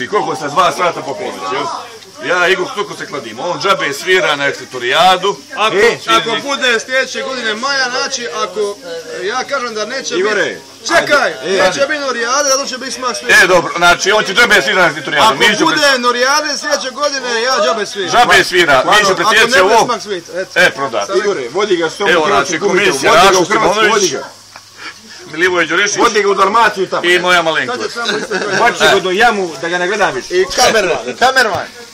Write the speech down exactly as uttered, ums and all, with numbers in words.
znači koliko se dva sata po ponoći, jel? Ja, Igor Cukrov se kladim, on džabe svira na ekstritorijadu. Ako, ako bude sljedeće godine maja, znači ako ja kažem da neće biti... Čekaj, neće biti norijade, zato će biti smak svijeta. E, dobro, znači on će džabe svira na ekstritorijadu. Ako bude norijade sljedeće godine, ja džabe svira. Džabe svira, mi ću predsjedati ovo. Smak svijeta, eto. E, prodati. Igore, vodi ga s tom Evo, znači, komisija Rašo Simonović, Milivoje Đurišić vodi ga u Dalmaciju tamo. I moja malenkost. Hoće ga do jamu da ga ne gleda više. I kamerman, kamerman.